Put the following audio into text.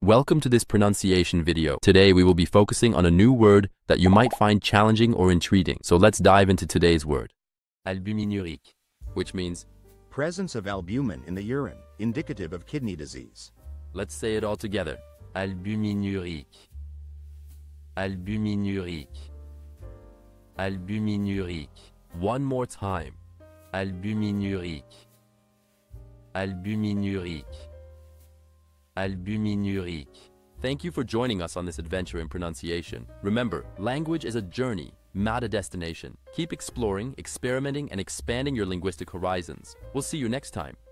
Welcome to this pronunciation video. Today we will be focusing on a new word that you might find challenging or intriguing. So let's dive into today's word. Albuminurique, which means presence of albumin in the urine, indicative of kidney disease. Let's say it all together. Albuminurique. Albuminurique. Albuminurique. One more time. Albuminurique. Albuminurique. Albuminurique. Thank you for joining us on this adventure in pronunciation. Remember, language is a journey, not a destination. Keep exploring, experimenting, and expanding your linguistic horizons. We'll see you next time.